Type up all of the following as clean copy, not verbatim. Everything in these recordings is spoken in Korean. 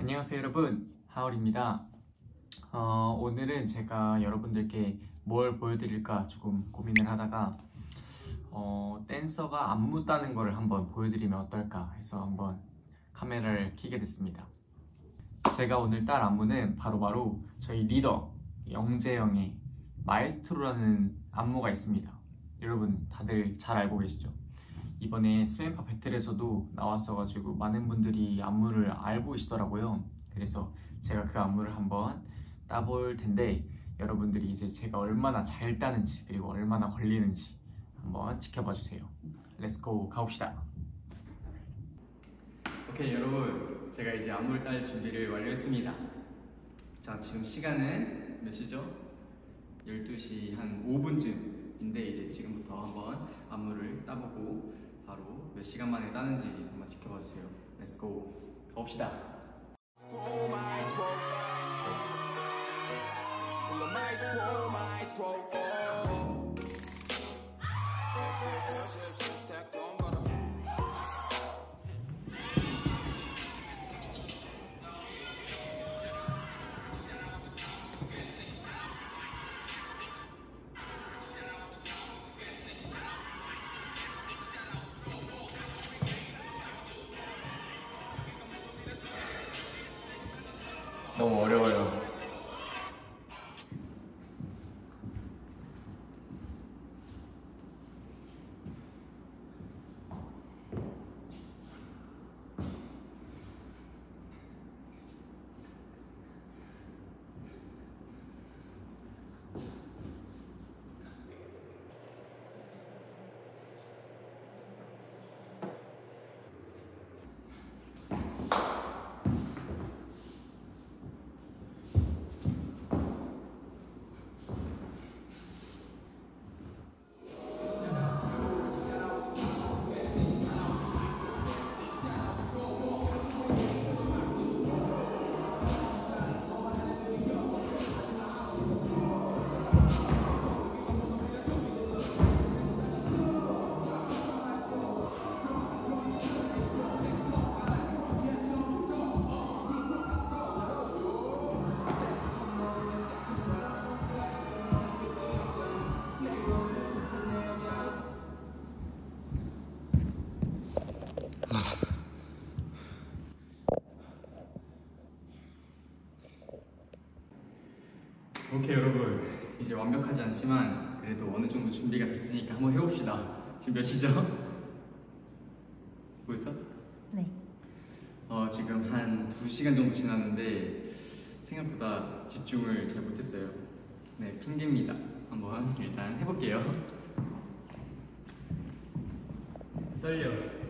안녕하세요 여러분, 하울입니다. 오늘은 제가 여러분들께 뭘 보여드릴까 조금 고민을 하다가 댄서가 안무 따는 거를 한번 보여드리면 어떨까 해서 한번 카메라를 켜게 됐습니다. 제가 오늘 딸 안무는 바로 저희 리더 영재형의 마에스트로라는 안무가 있습니다. 여러분 다들 잘 알고 계시죠? 이번에 스맨파 배틀에서도 나왔어가지고 많은 분들이 안무를 알고 계시더라고요. 그래서 제가 그 안무를 한번 따볼 텐데 여러분들이 이제 제가 얼마나 잘 따는지 그리고 얼마나 걸리는지 한번 지켜봐 주세요. 렛츠고 가봅시다. 오케이 여러분, 제가 이제 안무를 딸 준비를 완료했습니다. 자, 지금 시간은 몇 시죠? 12시 한 5분쯤인데 이제 지금부터 한번 안무를 따보고 바로 몇 시간 만에 따는지 한번 지켜봐 주세요. 렛츠고 가봅시다. 너무 어려워요. 오케이 여러분, 이제 완벽하지 않지만 그래도 어느 정도 준비가 됐으니까 한번 해봅시다. 지금 몇 시죠? 보였어? 네. 지금 한 2시간 정도 지났는데 생각보다 집중을 잘 못했어요. 네, 핑계입니다. 한번 일단 해볼게요. 떨려.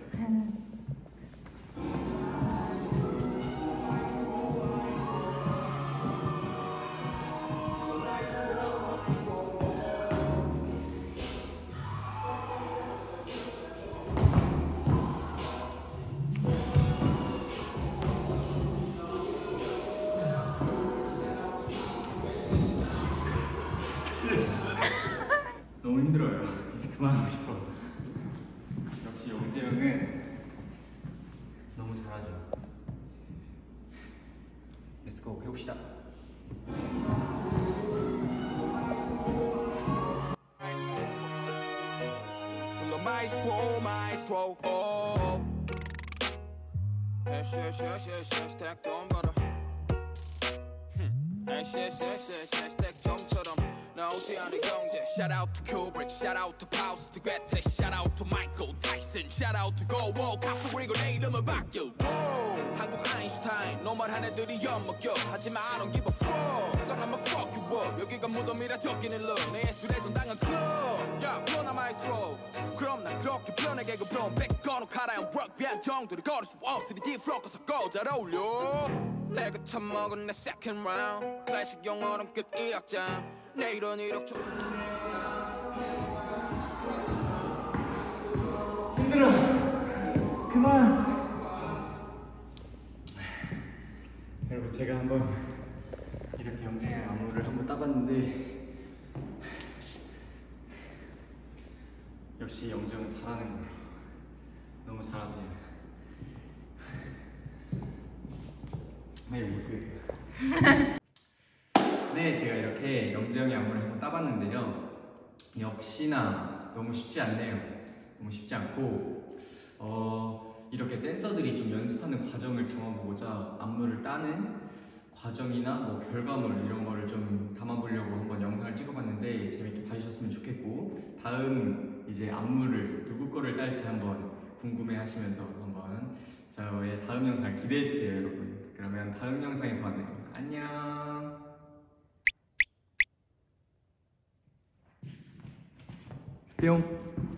너무 힘들어요. 이제 그만하고 싶어. 역시 영재 형은 너무 잘하죠. 렛츠고 해봅시다. Maestro, stack on butter. Stack 좀처럼 나오지 않은 경제. Shout out to Kubrick, shout out to Paus, to Goethe, shout out to Michael Tyson, shout out to Go Wall. 가수 그리고 내 이름을 바뀌어. 한국 아인슈타인, 노멀한 애들이 엿먹여. 하지만 I don't give a fuck. So I'ma fuck you up. 여기가 무덤이라 적기는 love. 내 예술에 전당한 club. 야, 변화 마이스트로. 그럼 난 그렇게 변하게 그 브롬 백 꺼놓가라 형 럭비한 정도를 걸을 수 없으니 딥플로커 섞어 잘 어울려. 내가 처먹은 내 second round. 클래식 영어는 끝 2학장. 내일은 1억 초. 힘들어. 그만. 여러분, 제가 한번 이렇게 영재형 안무를 한번 따봤는데 역시 영재형은 잘하는 거예요. 너무 잘하지. 네, 모습. 네, 제가 이렇게 영재형의 안무를 한번 따봤는데요. 역시나 너무 쉽지 않네요. 너무 쉽지 않고 이렇게 댄서들이 좀 연습하는 과정을 담아보고자 안무를 따는 과정이나 뭐 결과물 이런 거를 좀 담아보려고 한번 영상을 찍어봤는데 재밌게 봐주셨으면 좋겠고, 다음 이제 안무를 누구 거를 딸지 한번 궁금해하시면서 한번 저의 다음 영상을 기대해주세요, 여러분. 그러면 다음 영상에서 만나요. 안녕. 뿅.